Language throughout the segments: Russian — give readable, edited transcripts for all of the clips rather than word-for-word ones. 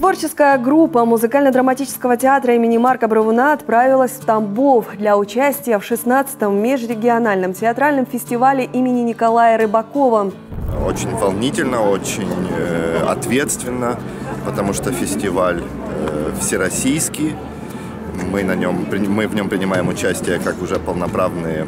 Творческая группа музыкально-драматического театра имени Марка Бравуна отправилась в Тамбов для участия в 16-м межрегиональном театральном фестивале имени Николая Рыбакова. Очень волнительно, очень ответственно, потому что фестиваль всероссийский. Мы в нем принимаем участие как уже полноправные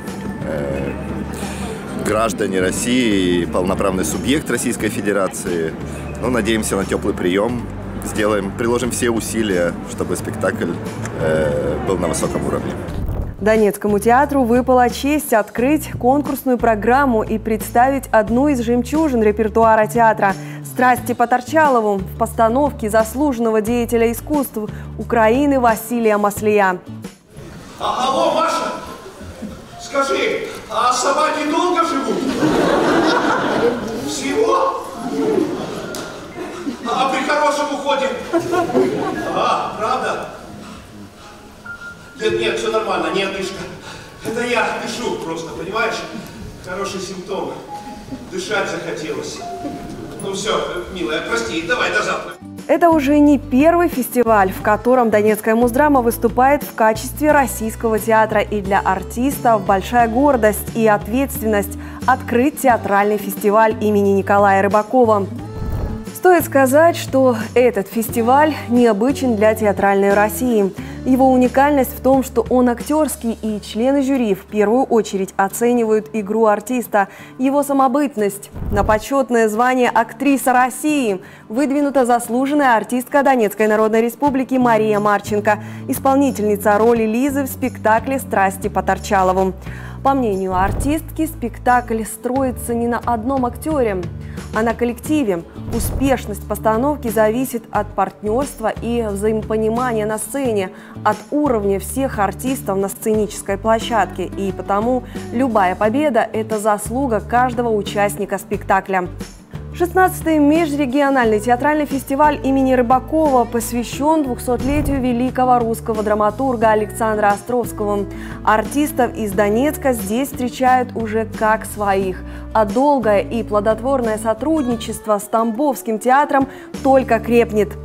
граждане России и полноправный субъект Российской Федерации. Ну, надеемся на теплый прием. Приложим все усилия, чтобы спектакль был на высоком уровне. Донецкому театру выпала честь открыть конкурсную программу и представить одну из жемчужин репертуара театра «Страсти по Торчалову» в постановке заслуженного деятеля искусств Украины Василия Маслея. Алло, Маша, скажи, а собаки долго живут? Всего? А при хорошем уходе? Правда? Нет, все нормально, не одышка. Это я дышу просто, понимаешь? Хороший симптом. Дышать захотелось. Ну все, милая, прости, давай до завтра. Это уже не первый фестиваль, в котором Донецкая муздрама выступает в качестве российского театра. И для артистов большая гордость и ответственность открыть театральный фестиваль имени Николая Рыбакова. Стоит сказать, что этот фестиваль необычен для театральной России. Его уникальность в том, что он актерский, и члены жюри в первую очередь оценивают игру артиста, его самобытность. На почетное звание «Актриса России» выдвинута заслуженная артистка Донецкой Народной Республики Мария Марченко, исполнительница роли Лизы в спектакле «Страсти по Торчалову». По мнению артистки, спектакль строится не на одном актере, а на коллективе. Успешность постановки зависит от партнерства и взаимопонимания на сцене, от уровня всех артистов на сценической площадке. И потому любая победа – это заслуга каждого участника спектакля. 16-й межрегиональный театральный фестиваль имени Рыбакова посвящен 200-летию великого русского драматурга Александра Островского. Артистов из Донецка здесь встречают уже как своих. А долгое и плодотворное сотрудничество с Тамбовским театром только крепнет.